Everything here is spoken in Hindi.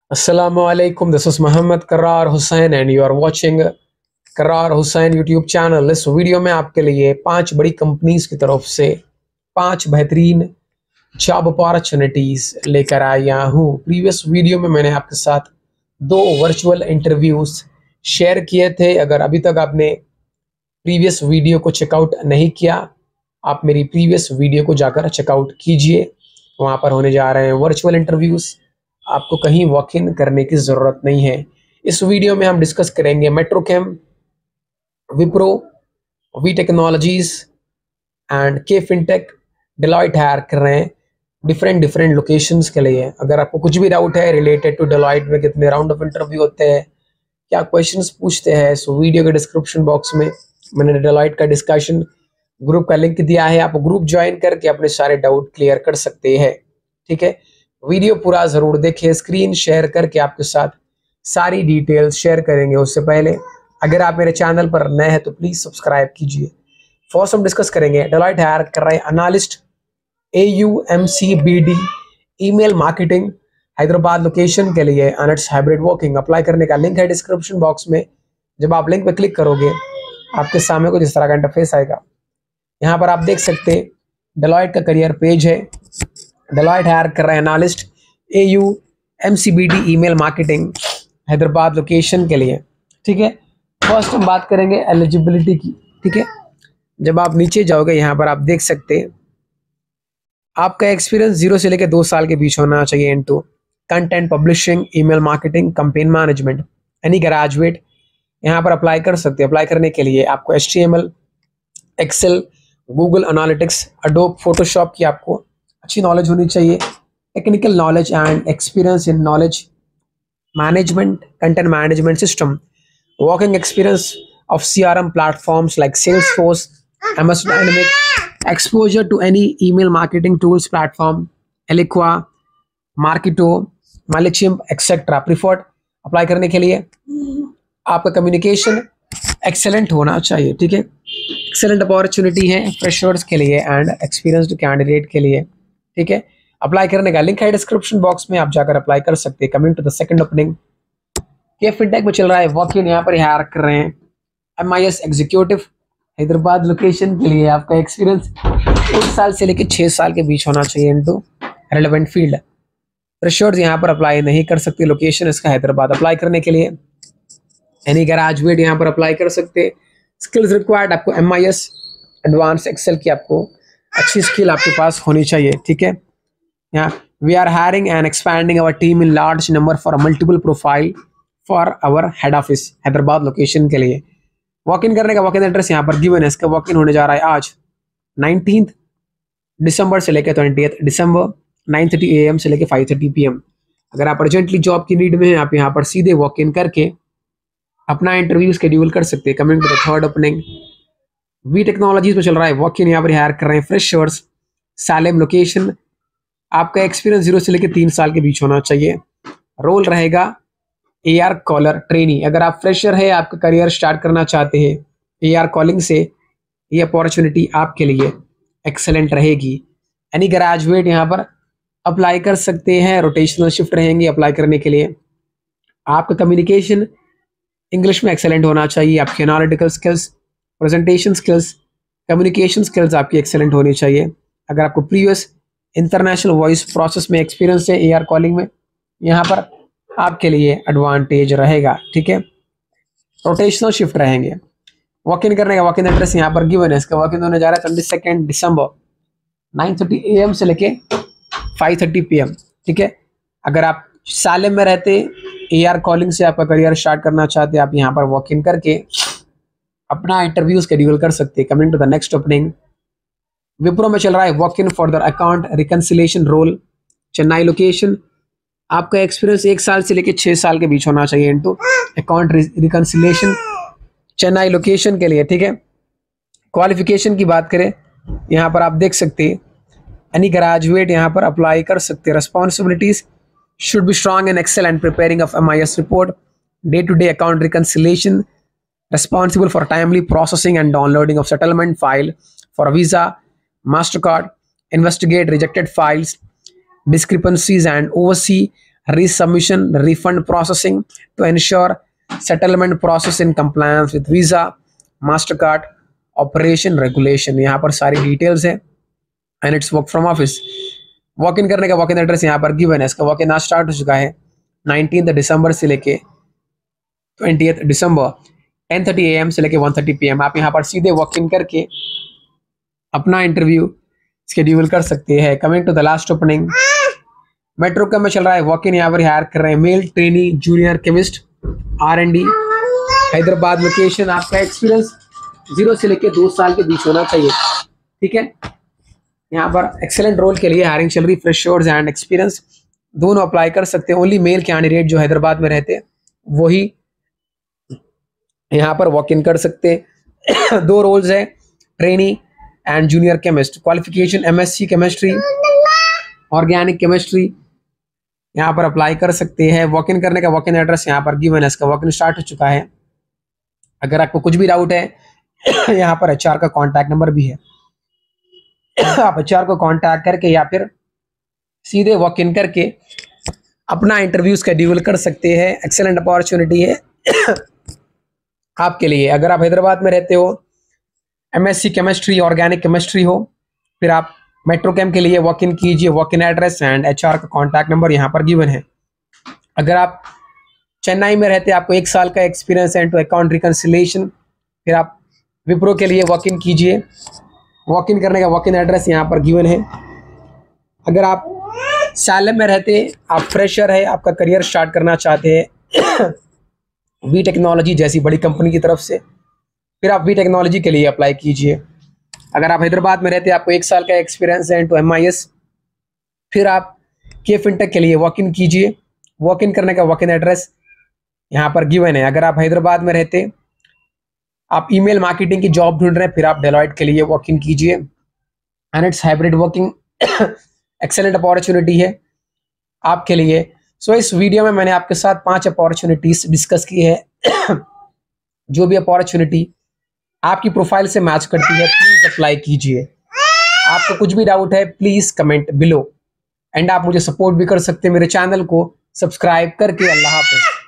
Assalamualaikum. This is Muhammad Karrar Hussain and you are watching Karrar Hussain YouTube channel. इस वीडियो में आपके लिए 5 बड़ी कंपनीज की तरफ से 5 बेहतरीन जॉब अपॉर्चुनिटीज लेकर आया हूँ। प्रीवियस वीडियो में मैंने आपके साथ 2 वर्चुअल इंटरव्यूज शेयर किए थे। अगर अभी तक आपने प्रीवियस वीडियो को चेकआउट नहीं किया, आप मेरी प्रीवियस वीडियो को जाकर चेकआउट कीजिए। वहाँ पर होने जा रहे हैं वर्चुअल इंटरव्यूज, आपको कहीं वॉक इन करने की ज़रूरत नहीं है। इस वीडियो में हम डिस्कस करेंगे Metrochem, Wipro, V technologies and K fintech. Deloitte hire कर रहे हैं डिफरेंट लोकेशंस के लिए। अगर आपको कुछ भी डाउट है रिलेटेड टू डेलॉइट में कितने राउंड ऑफ इंटरव्यू होते हैं, क्या क्वेश्चंस पूछते हैं, सो वीडियो के डिस्क्रिप्शन बॉक्स में मैंने डेलॉइट का डिस्कशन ग्रुप का लिंक दिया है। आप ग्रुप ज्वाइन करके अपने सारे डाउट क्लियर कर सकते हैं। ठीक है, वीडियो पूरा जरूर देखें। स्क्रीन शेयर करके आपके साथ सारी डिटेल्स शेयर करेंगे। उससे पहले अगर आप मेरे चैनल पर नए हैं तो प्लीज सब्सक्राइब कीजिए। फर्स्ट हम डिस्कस करेंगे डेलॉइट हायर कर रहे हैं analyst AUMCBD email marketing Hyderabad location के लिए and it's hybrid working. Apply करने का लिंक है डिस्क्रिप्शन बॉक्स में। जब आप लिंक पे क्लिक करोगे आपके सामने कुछ इस तरह का इंटरफेस आएगा। यहाँ पर आप देख सकते हैं डेलॉइट का करियर पेज है। डेलॉइट हायर कर रहे हैं analyst AUMCBD email marketing Hyderabad location के लिए। ठीक है, फर्स्ट हम बात करेंगे एलिजिबिलिटी की। ठीक है, जब आप नीचे जाओगे यहाँ पर आप देख सकते हैं आपका एक्सपीरियंस 0 से लेकर 2 साल के बीच होना चाहिए into content publishing, email marketing, campaign management. Any graduate यहाँ पर अप्लाई कर सकते हैं। अप्लाई करने के लिए आपको HTML, Excel, Google analytics, Adobe Photoshop की आपको अच्छी नॉलेज होनी चाहिए। Technical knowledge and experience in knowledge management, content management system, working experience of CRM platforms like Salesforce, MS Dynamics, exposure to any email marketing tools platform, Eloqua, Marketo, Mailchimp, etc. Preferred. Apply करने के लिए आपका कम्युनिकेशन एक्सेलेंट होना चाहिए। ठीक है, एक्सेलेंट अपॉर्चुनिटी है फ्रेशर्स के लिए एंड एक्सपीरियंस्ड कैंडिडेट के लिए। ठीक है, अप्लाई करने का लिंक है डिस्क्रिप्शन बॉक्स में, आप जाकर अप्लाई कर सकते हैं। Coming to the second opening, K fintech में चल रहा है वॉक इन। यहाँ पर हायर कर रहे हैं MIS एग्जीक्यूटिव हैदराबाद लोकेशन के लिए। आपका एक्सपीरियंस 1 साल से लेकर 6 साल के बीच होना चाहिए इनटू रेलेवेंट फील्ड। फ्रेशर्स यहाँ पर अप्लाई नहीं कर सकते। लोकेशन इसका हैदराबाद। अप्लाई करने के लिए एनी ग्रेजुएट यहाँ पर अप्लाई कर सकते। स्किल्स रिक्वायर्ड, आपको MIS एडवांस एक्सेल की आपको अच्छी स्किल आपके पास होनी चाहिए। ठीक है, यहाँ we are hiring and expanding our team in large number for multiple profile for our head office Hyderabad location के लिए। वॉक इन करने का वॉक इन एड्रेस यहाँ पर गिवन है। इसका वॉक इन होने जा रहा है आज 19 दिसंबर से लेकर 20 दिसंबर 9:30 AM से लेकर 5:30 PM। अगर आप अर्जेंटली जॉब की नीड में हैं, आप यहाँ पर सीधे वॉक इन करके अपना इंटरव्यू शेड्यूल कर सकते हैं। Coming to the third opening, Vee Technologies में चल रहा है वॉक इन। यहाँ पर हायर कर रहे हैं फ्रेशर्स, सालेम लोकेशन। आपका एक्सपीरियंस 0 से लेकर 3 साल के बीच होना चाहिए। रोल रहेगा AR कॉलर ट्रेनी। अगर आप फ्रेशर है, आपका करियर स्टार्ट करना चाहते हैं AR कॉलिंग से, ये अपॉर्चुनिटी आपके लिए एक्सेलेंट रहेगी। एनी ग्रेजुएट यहाँ पर अप्लाई कर सकते हैं। रोटेशनल शिफ्ट रहेंगे अप्लाई करने के लिए। आपका कम्युनिकेशन इंग्लिश में एक्सेलेंट होना चाहिए। आपकी analytical skills, presentation skills, communication skills आपकी एक्सेलेंट होनी चाहिए। अगर आपको प्रीवियस इंटरनेशनल वॉइस प्रोसेस में एक्सपीरियंस है AR कॉलिंग में, यहाँ पर आपके लिए एडवांटेज रहेगा। ठीक है, रोटेशनल शिफ्ट रहेंगे। वॉक इन करने का वॉक इन एड्रेस यहाँ पर गिवन है। इसका वॉक इन होने जा रहा है 22 दिसंबर 9:30 AM से लेके 5:30 PM। ठीक है, अगर आप सालेम में रहते AR कॉलिंग से आपका करियर स्टार्ट करना चाहते हैं, आप यहाँ पर वॉक इन करके अपना इंटरव्यू शेड्यूल कर सकते हैं। Coming to the next opening, Wipro में चल रहा है walk in for the account reconciliation role, Chennai location. आपका एक्सपीरियंस 1 साल से लेकर 6 साल के बीच होना चाहिए into account reconciliation, Chennai location के लिए। ठीक है, क्वालिफिकेशन की बात करें यहाँ पर आप देख सकते हैं एनी ग्रेजुएट यहाँ पर अप्लाई कर सकते हैं। Responsibilities should be strong and Excel and preparing of MIS report, day to day account reconciliation, responsible for timely processing and downloading of settlement file for Visa, MasterCard, investigate rejected files, discrepancies and oversee resubmission, refund processing to ensure settlement process in compliance with Visa, Mastercard, operation regulation. यहाँ पर सारी डिटेल्स है and it's work from office. Walk in करने का वॉक इन एड्रेस यहाँ पर गिवन है. इसका वॉक इन आज स्टार्ट हो चुका है 19 दिसंबर से लेके 20 दिसंबर 10:30 AM से लेके 1:30 PM. आप यहाँ पर सीधे वॉक इन करके अपना इंटरव्यू शेड्यूल कर सकते हैं. Coming to the last opening, metro का में चल रहा है वॉक इन. यहाँ पर हायर कर रहे हैं male trainee junior chemist R&D Hyderabad. Location आपका एक्सपीरियंस 0 से लेके 2 साल के बीच होना चाहिए. ठीक है. यहाँ पर एक्सेलेंट रोल के लिए हायरिंग चल रही. फ्रेशर्स एंड एक्सपीरियंस दोनों अप्लाई कर सकते हैं. ओनली मेल कैंडिडेट जो हैदराबाद में रहते हैं वही यहाँ पर वॉक इन कर सकते हैं. 2 रोल्स है, trainee and junior chemist. Qualification MSc chemistry, organic chemistry. यहाँ पर अप्लाई कर सकते हैं. वॉक इन करने का वॉक इन एड्रेस यहाँ पर गिवन है. इसका वॉक इन स्टार्ट हो चुका है. अगर आपको कुछ भी डाउट है यहाँ पर HR का कॉन्टैक्ट नंबर भी है. आप HR को कॉन्टैक्ट करके या फिर सीधे वॉक इन करके अपना इंटरव्यू शेड्यूल कर सकते हैं. एक्सेलेंट अपॉर्चुनिटी है आपके लिए. अगर आप हैदराबाद में रहते हो, MSc केमिस्ट्री, ऑर्गेनिक केमिस्ट्री हो, फिर आप मेट्रो कैम्प के लिए वॉक इन कीजिए. Walk in address and HR का कॉन्टैक्ट नंबर यहाँ पर गिवन है. अगर आप चेन्नई में रहते हैं, आपको 1 साल का एक्सपीरियंस है टू अकाउंट रिकन्सिलेशन, फिर आप विप्रो के लिए वॉक इन कीजिए. वॉक इन करने का वॉक इन एड्रेस यहाँ पर गिवन है. अगर आप सालम में रहते हैं, आप फ्रेशर है, आपका करियर स्टार्ट करना चाहते हैं वी टेक्नोलॉजी जैसी बड़ी कंपनी की तरफ से, फिर आप वी टेक्नोलॉजी के लिए अप्लाई कीजिए. अगर आप हैदराबाद में रहते हैं, आपको 1 साल का एक्सपीरियंस है टू MIS, फिर आप के फिनटेक के लिए वॉक इन कीजिए. वॉक इन करने का वॉक इन एड्रेस यहाँ पर गिवन है. अगर आप हैदराबाद में रहते, आप ईमेल मार्केटिंग की जॉब ढूंढ रहे हैं, फिर आप डेलॉयट के लिए वॉक इन कीजिए. And it's hybrid working. Excellent opportunity है आपके लिए. सो इस वीडियो में मैंने आपके साथ 5 अपॉर्चुनिटीज डिस्कस की है. जो भी अपॉर्चुनिटी आपकी प्रोफाइल से मैच करती है प्लीज अप्लाई कीजिए. आपको कुछ भी डाउट है प्लीज कमेंट बिलो. एंड आप मुझे सपोर्ट भी कर सकते हैं मेरे चैनल को सब्सक्राइब करके. अल्लाह हाफिज.